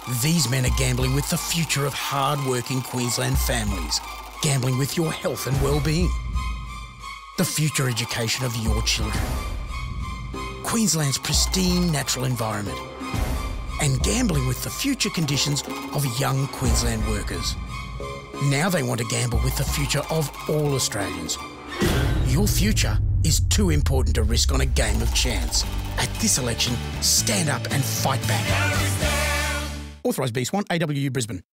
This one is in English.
These men are gambling with the future of hard-working Queensland families, gambling with your health and well-being, the future education of your children, Queensland's pristine natural environment, and gambling with the future conditions of young Queensland workers. Now they want to gamble with the future of all Australians. Your future is too important to risk on a game of chance. At this election, stand up and fight back. Authorised B-Swan, AWU Brisbane.